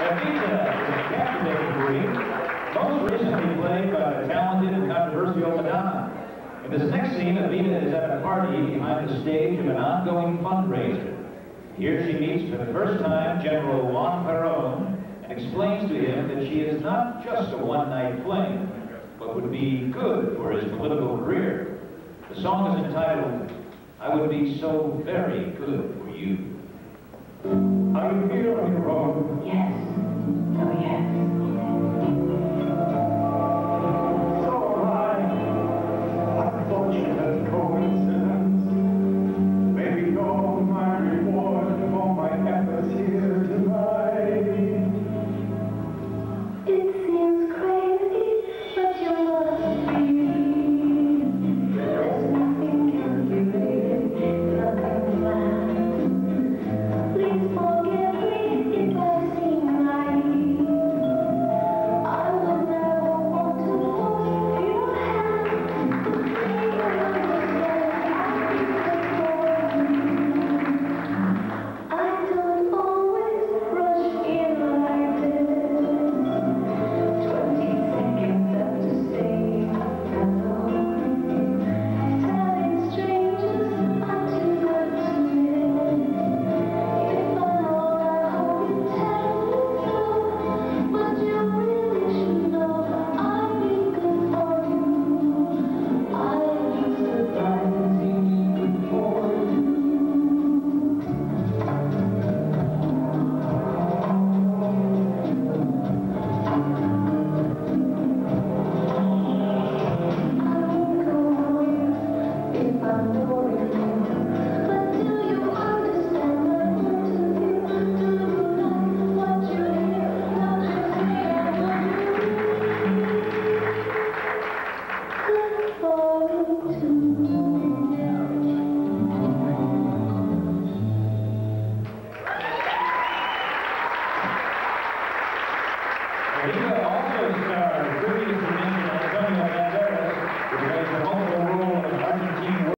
Evita is a captivating queen, most recently played by the talented and controversial Madonna. In this next scene, Evita is at a party behind the stage of an ongoing fundraiser. Here she meets for the first time General Juan Perón and explains to him that she is not just a one-night fling, but would be good for his political career. The song is entitled, I Would Be So Very Good for You. Are you here on your own? Yes. Oh, yes. So am I. Unfortunate coincidence. Maybe all my reward for my efforts here tonight. It seems crazy, but you must be. There's nothing calculated, nothing planned. Please forgive me if I seem naive. I would never want to force your hand, but please understand I don't always rush in like this. 20 seconds after staying alone, telling strangers I'm too good to miss. If I know I hope you tell me so, but you really should know I'd be good for you. I used to surprise you before you. If I'm boring you, but do you understand my point of view? Do you like what you hear? Not just me, good for you too. Evita also stars previous to mentioned Antonio Banderas, who plays the multiple role of Argentine